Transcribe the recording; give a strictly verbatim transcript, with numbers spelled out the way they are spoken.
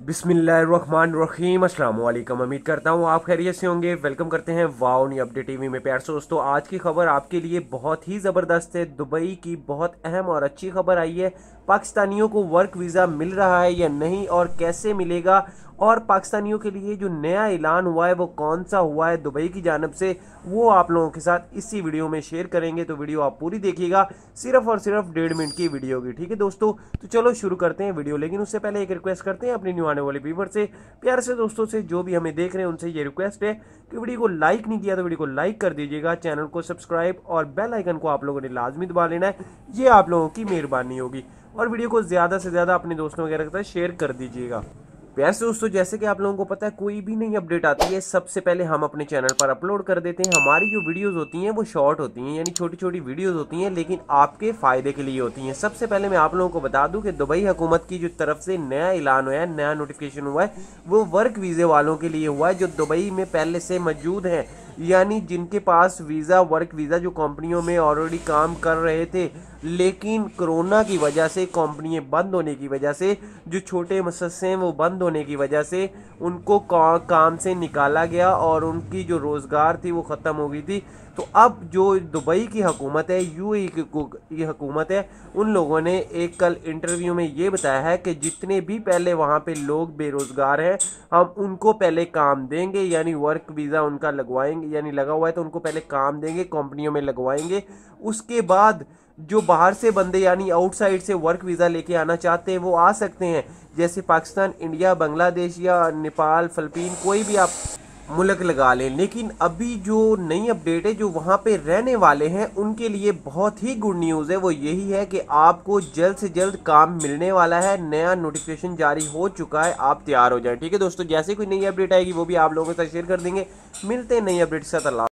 बिस्मिल्लाहिर्रहमानिर्रहीम। अस्सलाम वालेकुम। उम्मीद करता हूँ आप खैरियत से होंगे। वेलकम करते हैं वाओ न्यू अपडेट टीवी में। प्यार से दोस्तों, आज की खबर आपके लिए बहुत ही ज़बरदस्त है। दुबई की बहुत अहम और अच्छी खबर आई है। पाकिस्तानियों को वर्क वीज़ा मिल रहा है या नहीं और कैसे मिलेगा, और पाकिस्तानियों के लिए जो नया ऐलान हुआ है वो कौन सा हुआ है दुबई की जानब से, वो आप लोगों के साथ इसी वीडियो में शेयर करेंगे। तो वीडियो आप पूरी देखिएगा, सिर्फ और सिर्फ डेढ़ मिनट की वीडियो होगी। ठीक है दोस्तों, तो चलो शुरू करते हैं वीडियो। लेकिन उससे पहले एक रिक्वेस्ट करते हैं अपनी न्यू आने वाले व्यूवर से, प्यार से दोस्तों से, जो भी हमें देख रहे हैं उनसे ये रिक्वेस्ट है कि वीडियो को लाइक नहीं किया तो वीडियो को लाइक कर दीजिएगा, चैनल को सब्सक्राइब और बेल आइकन को आप लोगों ने लाजमी दबा लेना है। ये आप लोगों की मेहरबानी होगी। और वीडियो को ज्यादा से ज्यादा अपने दोस्तों वगैरह के साथ शेयर कर दीजिएगा। प्यार से दोस्तों, जैसे कि आप लोगों को पता है, कोई भी नई अपडेट आती है सबसे पहले हम अपने चैनल पर अपलोड कर देते हैं। हमारी जो वीडियोस होती हैं वो शॉर्ट होती हैं, यानी छोटी छोटी वीडियोस होती हैं, लेकिन आपके फायदे के लिए होती हैं। सबसे पहले मैं आप लोगों को बता दूं कि दुबई हुकूमत की जो तरफ से नया ऐलान हुआ है, नया नोटिफिकेशन हुआ है, वो वर्क वीजे वालों के लिए हुआ है जो दुबई में पहले से मौजूद हैं, यानी जिनके पास वीज़ा, वर्क वीज़ा, जो कंपनियों में ऑलरेडी काम कर रहे थे, लेकिन कोरोना की वजह से, कंपनियां बंद होने की वजह से, जो छोटे मुसस्से हैं वो बंद होने की वजह से उनको का, काम से निकाला गया और उनकी जो रोज़गार थी वो ख़त्म हो गई थी। तो अब जो दुबई की हुकूमत है, यूएई की हुकूमत है, उन लोगों ने एक कल इंटरव्यू में ये बताया है कि जितने भी पहले वहाँ पे लोग बेरोज़गार हैं हम उनको पहले काम देंगे, यानी वर्क वीज़ा उनका लगवाएंगे, यानी लगा हुआ है तो उनको पहले काम देंगे, कंपनियों में लगवाएंगे। उसके बाद जो बाहर से बंदे यानी आउटसाइड से वर्क वीज़ा लेके आना चाहते हैं वो आ सकते हैं, जैसे पाकिस्तान, इंडिया, बांग्लादेश या नेपाल, फिलीपीन, कोई भी आप मुल्क लगा लें। लेकिन अभी जो नई अपडेट है, जो वहाँ पे रहने वाले हैं उनके लिए बहुत ही गुड न्यूज़ है। वो यही है कि आपको जल्द से जल्द काम मिलने वाला है। नया नोटिफिकेशन जारी हो चुका है, आप तैयार हो जाएं। ठीक है दोस्तों, जैसे कोई नई अपडेट आएगी वो भी आप लोगों के साथ शेयर कर देंगे। मिलते हैं नई अपडेट के साथ। अल्लाह।